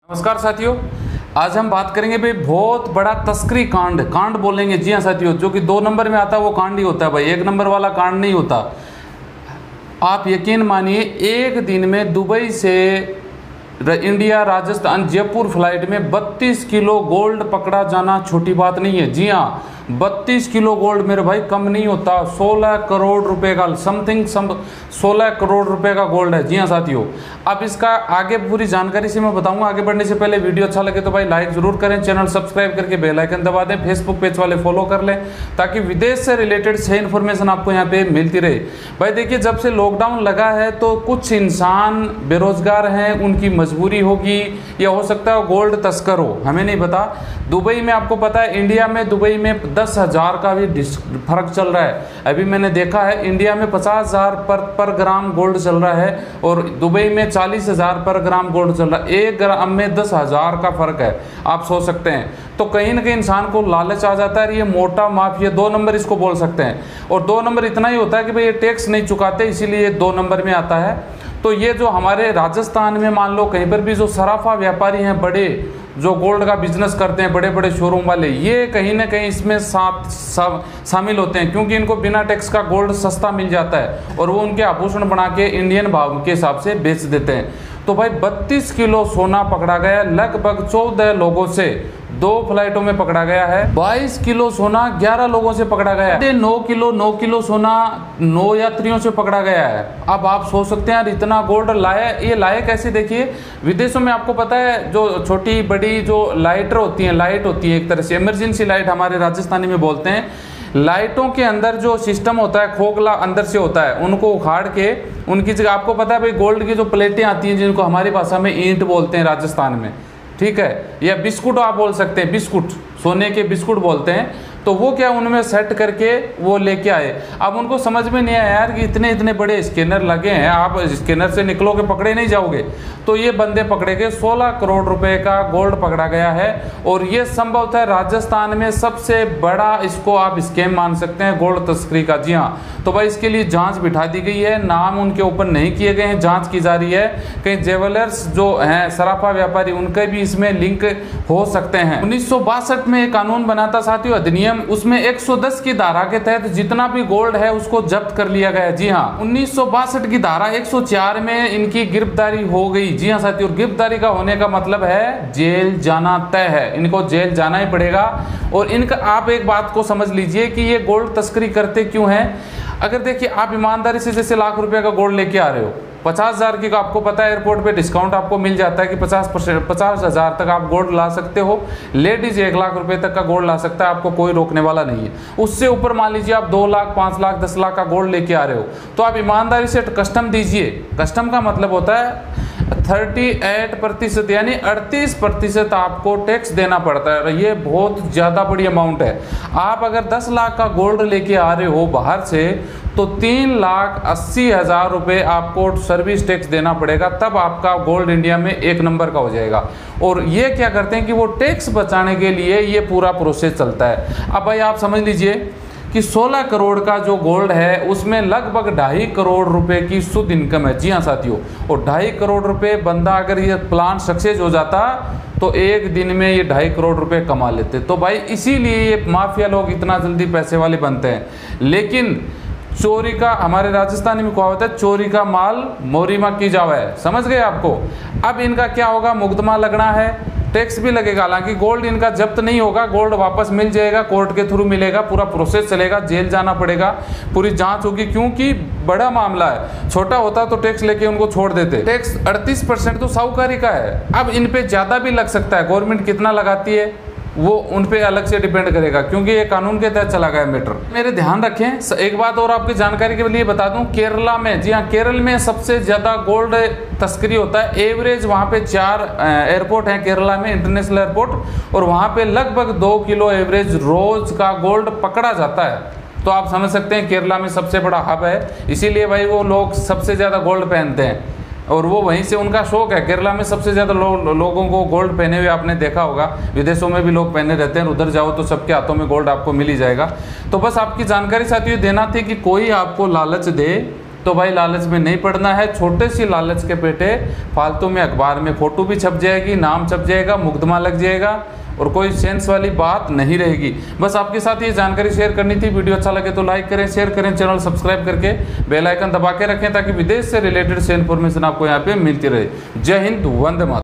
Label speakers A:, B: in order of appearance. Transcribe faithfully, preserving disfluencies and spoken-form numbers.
A: नमस्कार साथियों, आज हम बात करेंगे भाई बहुत बड़ा तस्करी कांड कांड बोलेंगे। जी हाँ साथियों, जो कि दो नंबर में आता है वो कांड ही होता है भाई, एक नंबर वाला कांड नहीं होता। आप यकीन मानिए, एक दिन में दुबई से इंडिया राजस्थान जयपुर फ्लाइट में बत्तीस किलो गोल्ड पकड़ा जाना छोटी बात नहीं है। जी हाँ, बत्तीस किलो गोल्ड मेरे भाई कम नहीं होता। सोलह करोड़ रुपए का समथिंग सम सोलह करोड़ रुपए का गोल्ड है। जी हाँ साथियों, अब इसका आगे पूरी जानकारी से मैं बताऊंगा। आगे बढ़ने से पहले वीडियो अच्छा लगे तो भाई लाइक जरूर करें, चैनल सब्सक्राइब करके बेल आइकन दबा दें, फेसबुक पेज वाले फॉलो कर लें ताकि विदेश से रिलेटेड सही इन्फॉर्मेशन आपको यहाँ पे मिलती रहे। भाई देखिए, जब से लॉकडाउन लगा है तो कुछ इंसान बेरोजगार हैं, उनकी मजबूरी होगी या हो सकता है गोल्ड तस्कर हो, हमें नहीं पता। दुबई में आपको पता है, इंडिया में दुबई में दस हजार का भी फर्क चल रहा है। अभी मैंने देखा है इंडिया में पचास हजार पर पर ग्राम गोल्ड चल रहा है और दुबई में चालीस हजार पर ग्राम गोल्ड चल रहा है। एक ग्राम में दस हजार का फर्क है, आप सोच सकते हैं। तो कहीं ना कहीं इंसान को लालच आ जाता है, ये मोटा माफिया दो नंबर इसको बोल सकते हैं। और दो नंबर इतना ही होता है कि भाई ये टैक्स नहीं चुकाते, इसीलिए ये दो नंबर में आता है। तो ये जो हमारे राजस्थान में मान लो कहीं पर भी जो सराफा व्यापारी हैं, बड़े जो गोल्ड का बिजनेस करते हैं, बड़े बड़े शोरूम वाले, ये कहीं ना कहीं इसमें साथ सब शामिल होते हैं, क्योंकि इनको बिना टैक्स का गोल्ड सस्ता मिल जाता है और वो उनके आभूषण बना के इंडियन भाव के हिसाब से बेच देते हैं। तो भाई बत्तीस किलो सोना पकड़ा गया, लगभग चौदह लोगों से, दो फ्लाइटों में पकड़ा गया है। बाईस किलो सोना ग्यारह लोगों से पकड़ा गया है। नौ किलो नौ किलो सोना नौ यात्रियों से पकड़ा गया है। अब आप सोच सकते हैं यार, इतना गोल्ड लाया, ये लाए कैसे? देखिए, विदेशों में आपको पता है जो छोटी बड़ी जो लाइटर होती हैं, लाइट होती है एक तरह से इमरजेंसी लाइट, हमारे राजस्थानी में बोलते हैं। लाइटों के अंदर जो सिस्टम होता है, खोखला अंदर से होता है, उनको उखाड़ के उनकी जगह, आपको पता है भाई गोल्ड की जो प्लेटें आती हैं जिनको हमारी भाषा में ईंट बोलते हैं राजस्थान में, ठीक है, या बिस्कुट आप बोल सकते हैं, बिस्कुट सोने के बिस्कुट बोलते हैं। तो वो क्या उनमें सेट करके वो लेके आए। अब उनको समझ में नहीं आया यार कि इतने इतने बड़े स्कैनर लगे हैं, आप स्कैनर से निकलोगे पकड़े नहीं जाओगे। तो ये बंदे पकड़े गए, सोलह करोड़ रुपए का गोल्ड पकड़ा गया है। और ये संभवतः राजस्थान में सबसे बड़ा, इसको आप स्कैम मान सकते हैं, गोल्ड तस्करी का। जी हाँ, तो भाई इसके लिए जांच बिठा दी गई है, नाम उनके ऊपर नहीं किए गए हैं, जांच की जा रही है। कहीं ज्वेलर्स जो हैं, सराफा व्यापारी, उनके भी इसमें लिंक हो सकते हैं। उन्नीस सौ बासठ में एक कानून बना था साथियों, अधिनियम, उसमें एक सौ दस की धारा के तहत जितना भी गोल्ड है उसको जब्त कर लिया गया। जी हाँ, उन्नीस सौ बासठ की धारा एक सौ चार में इनकी गिरफ्तारी हो गई। जी हाँ साथियों, गिरफ्तारी का होने का मतलब है जेल जाना तय है, इनको जेल जाना ही पड़ेगा। और इनका आप एक बात को समझ लीजिए कि ये गोल्ड तस्करी करते क्यों हैं। अगर देखिए, आप ईमानदारी से जैसे लाख रुपए का गोल्ड लेके आ रहे हो, पचास हजार की का आपको पता है एयरपोर्ट पे डिस्काउंट आपको मिल जाता है कि पचास परसेंट पचास हजार तक आप गोल्ड ला सकते हो। लेडीज एक लाख रुपए तक का गोल्ड ला सकता है, आपको कोई रोकने वाला नहीं है। उससे ऊपर मान लीजिए आप दो लाख पाँच लाख दस लाख का गोल्ड लेके आ रहे हो, तो आप ईमानदारी से कस्टम दीजिए। कस्टम का मतलब होता है अड़तीस प्रतिशत, यानी अड़तीस प्रतिशत आपको टैक्स देना पड़ता है। ये बहुत ज़्यादा बड़ी अमाउंट है। आप अगर दस लाख का गोल्ड लेके आ रहे हो बाहर से, तो तीन लाख अस्सी हजार रुपये आपको सर्विस टैक्स देना पड़ेगा, तब आपका गोल्ड इंडिया में एक नंबर का हो जाएगा। और ये क्या करते हैं कि वो टैक्स बचाने के लिए ये पूरा प्रोसेस चलता है। अब भाई आप समझ लीजिए कि सोलह करोड़ का जो गोल्ड है उसमें लगभग ढाई करोड़ रुपए की शुद्ध इनकम है। जी हाँ साथियों, और ढाई करोड़ रुपए बंदा, अगर ये प्लान सक्सेस हो जाता तो एक दिन में ये ढाई करोड़ रुपए कमा लेते। तो भाई इसीलिए ये माफिया लोग इतना जल्दी पैसे वाले बनते हैं। लेकिन चोरी का, हमारे राजस्थानी में कहावत है, चोरी का माल मोरीमा की जावा है, समझ गए आपको। अब इनका क्या होगा, मुकदमा लगना है, टैक्स भी लगेगा। हालांकि गोल्ड इनका जब्त नहीं होगा, गोल्ड वापस मिल जाएगा, कोर्ट के थ्रू मिलेगा, पूरा प्रोसेस चलेगा, जेल जाना पड़ेगा, पूरी जांच होगी, क्योंकि बड़ा मामला है। छोटा होता तो टैक्स लेके उनको छोड़ देते। टैक्स अड़तीस परसेंट तो साहूकारी का है। अब इन पे ज्यादा भी लग सकता है, गवर्नमेंट कितना लगाती है वो उन पे अलग से डिपेंड करेगा, क्योंकि ये कानून के तहत चला गया मैटर। मेरे ध्यान रखें, एक बात और आपकी जानकारी के लिए बता दूं, केरला में, जी हाँ, केरल में सबसे ज्यादा गोल्ड तस्करी होता है। एवरेज वहाँ पे चार एयरपोर्ट हैं केरला में, इंटरनेशनल एयरपोर्ट, और वहाँ पे लगभग दो किलो एवरेज रोज का गोल्ड पकड़ा जाता है। तो आप समझ सकते हैं केरला में सबसे बड़ा हब है, इसीलिए भाई वो लोग सबसे ज्यादा गोल्ड पहनते हैं और वो वहीं से उनका शौक है। केरला में सबसे ज़्यादा लो, लोगों को गोल्ड पहने हुए आपने देखा होगा, विदेशों में भी लोग पहने रहते हैं, उधर जाओ तो सबके हाथों में गोल्ड आपको मिल ही जाएगा। तो बस आपकी जानकारी साथियों देना थी कि कोई आपको लालच दे तो भाई लालच में नहीं पड़ना है। छोटे सी लालच के पेटे फालतू में अखबार में फ़ोटो भी छप जाएगी, नाम छप जाएगा, मुकदमा लग जाएगा और कोई सेंस वाली बात नहीं रहेगी। बस आपके साथ ये जानकारी शेयर करनी थी। वीडियो अच्छा लगे तो लाइक करें, शेयर करें, चैनल सब्सक्राइब करके बेल आइकन दबा के रखें ताकि विदेश से रिलेटेड से इन्फॉर्मेशन आपको यहाँ पे मिलती रहे। जय हिंद, वंदे मातरम।